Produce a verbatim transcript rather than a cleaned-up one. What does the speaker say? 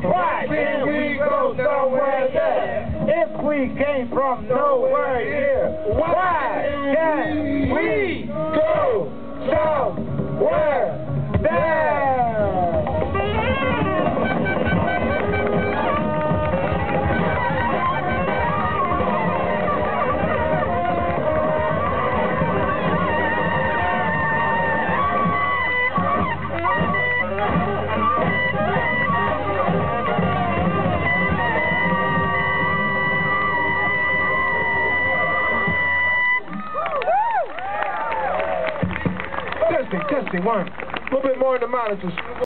Why can't we go somewhere there? If we came from nowhere here, why can't we go somewhere there? Testing, testing, one. A little bit more in the monitors.